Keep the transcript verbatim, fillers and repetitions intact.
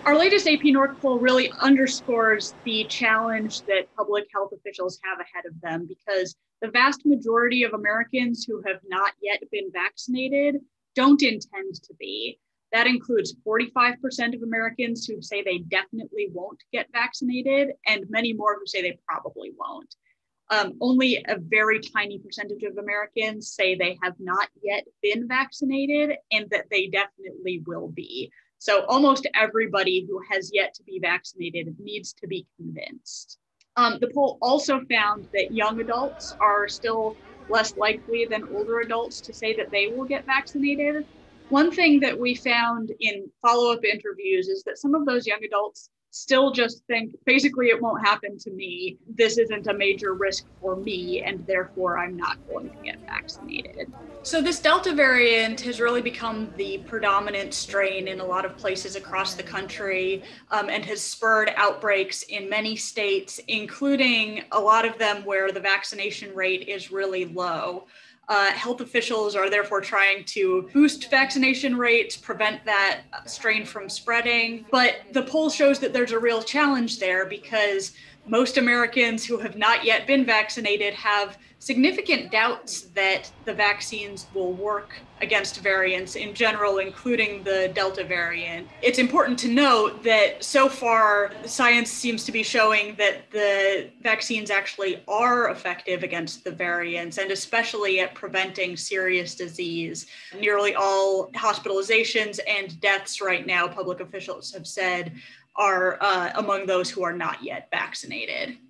Our latest A P-NORC poll really underscores the challenge that public health officials have ahead of them, because the vast majority of Americans who have not yet been vaccinated don't intend to be. That includes forty-five percent of Americans who say they definitely won't get vaccinated, and many more who say they probably won't. Um, only a very tiny percentage of Americans say they have not yet been vaccinated and that they definitely will be. So almost everybody who has yet to be vaccinated needs to be convinced. Um, the poll also found that young adults are still less likely than older adults to say that they will get vaccinated. One thing that we found in follow-up interviews is that some of those young adults still just think, basically, it won't happen to me. This isn't a major risk for me, and therefore I'm not going to get vaccinated. So this Delta variant has really become the predominant strain in a lot of places across the country, um, and has spurred outbreaks in many states, including a lot of them where the vaccination rate is really low. Uh, health officials are therefore trying to boost vaccination rates, prevent that strain from spreading. But the poll shows that there's a real challenge there, because most Americans who have not yet been vaccinated have significant doubts that the vaccines will work against variants in general, including the Delta variant. It's important to note that so far, science seems to be showing that the vaccines actually are effective against the variants, and especially at preventing serious disease. Nearly all hospitalizations and deaths right now, public officials have said, are uh, among those who are not yet vaccinated.